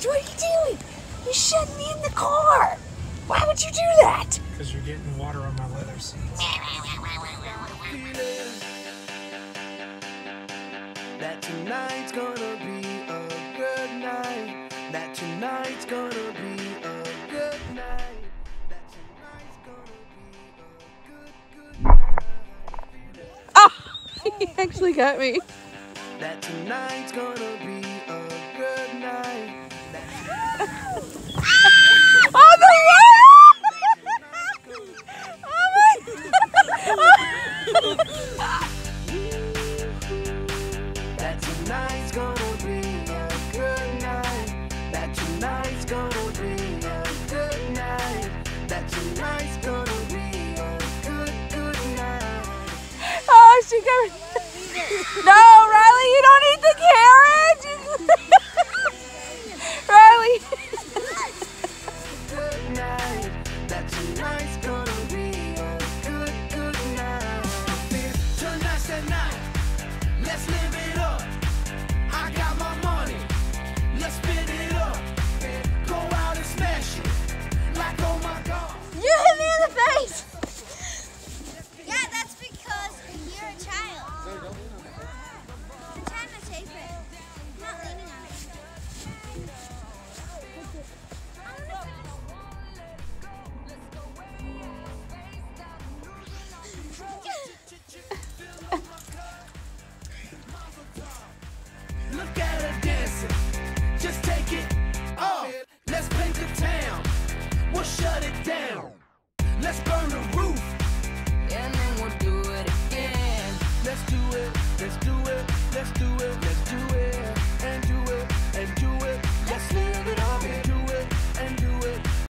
What are you doing? You shouldn't be in the car. Why would you do that? Because you're getting water on my leather seats. That tonight's gonna be a good night. That tonight's gonna be a good night. That tonight's gonna be a good night. Oh, he actually got me. That tonight's gonna be a good night. On the road! Oh my That tonight's gonna be a good night. That tonight's gonna be a good night. That tonight's gonna be a good night. Oh, she got me. No, Riley, you don't eat the carrot. Riley. Good night. That tonight's gonna